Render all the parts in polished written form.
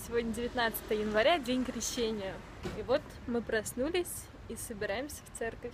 Сегодня 19 января, день крещения. И вот мы проснулись и собираемся в церковь.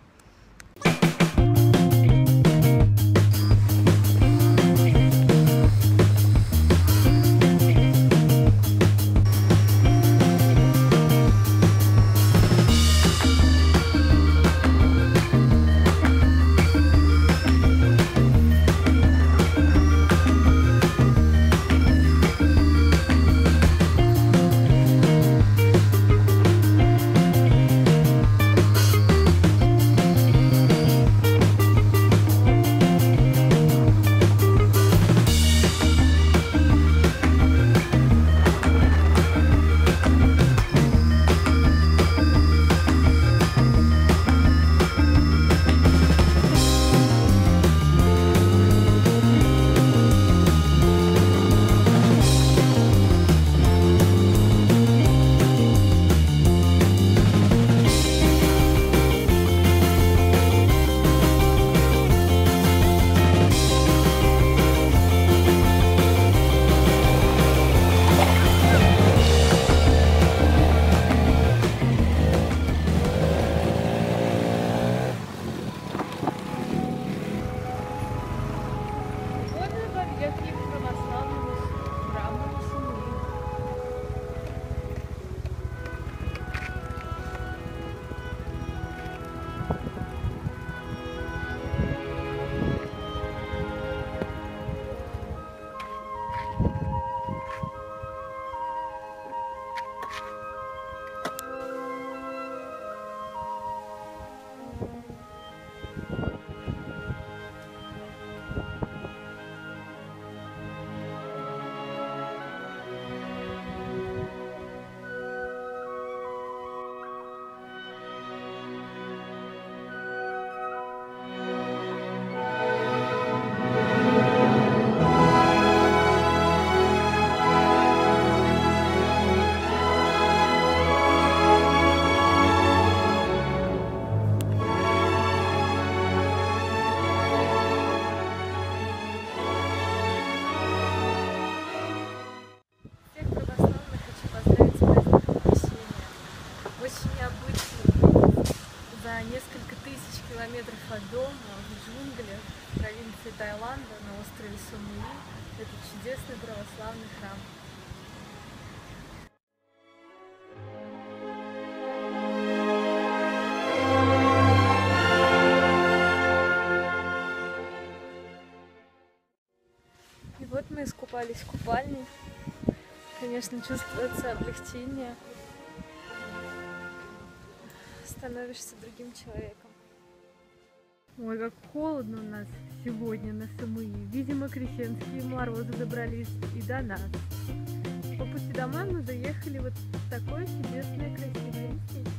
Несколько тысяч километров от дома, в джунглях, в провинции Таиланда, на острове Самуи, это чудесный православный храм. И вот мы искупались в купальне. Конечно, чувствуется облегчение. Становишься другим человеком. Ой, как холодно у нас сегодня на Самуи. Видимо, крещенские морозы добрались и до нас. По пути домой мы заехали вот в такое чудесное красивое местечко.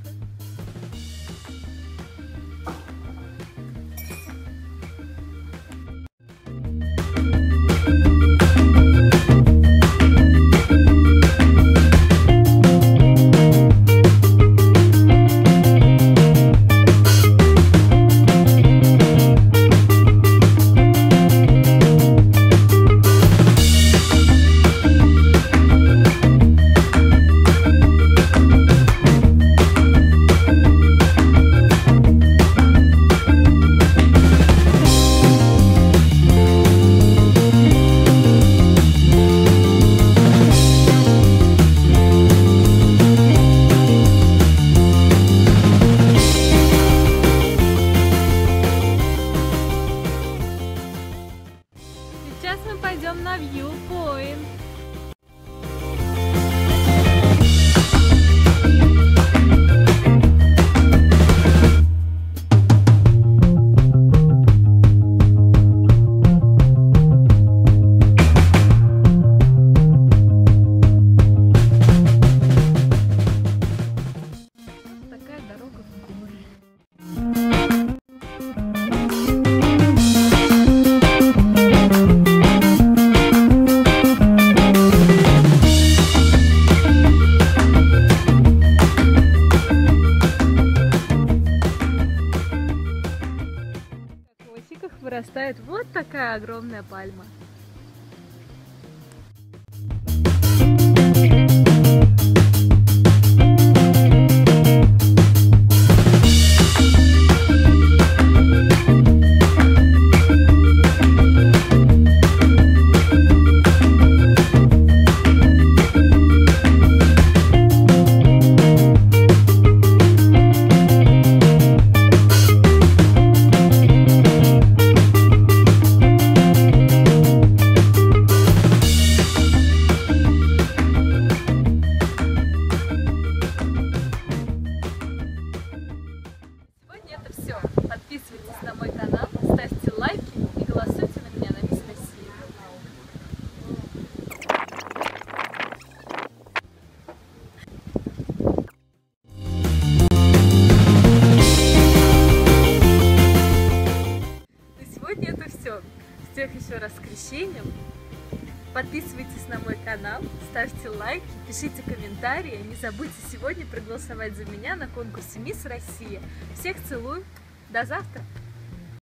Сейчас мы пойдем на Viewpoint. Такая дорога в горы. Вырастает вот такая огромная пальма. Подписывайтесь на мой канал, ставьте лайк, пишите комментарии. Не забудьте сегодня проголосовать за меня на конкурсе Мисс Россия. Всех целую, до завтра!